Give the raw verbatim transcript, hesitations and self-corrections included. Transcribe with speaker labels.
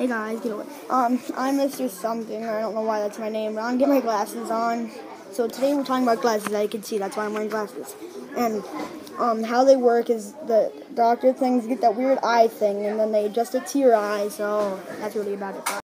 Speaker 1: Hey guys, get away.
Speaker 2: Um, I'm Mister Something. I don't know why that's my name, but I'm getting my glasses on. So today we're talking about glasses. As you can see, that's why I'm wearing glasses. And um, how they work is the doctor things get that weird eye thing, and then they adjust it to your eye. So that's really about it.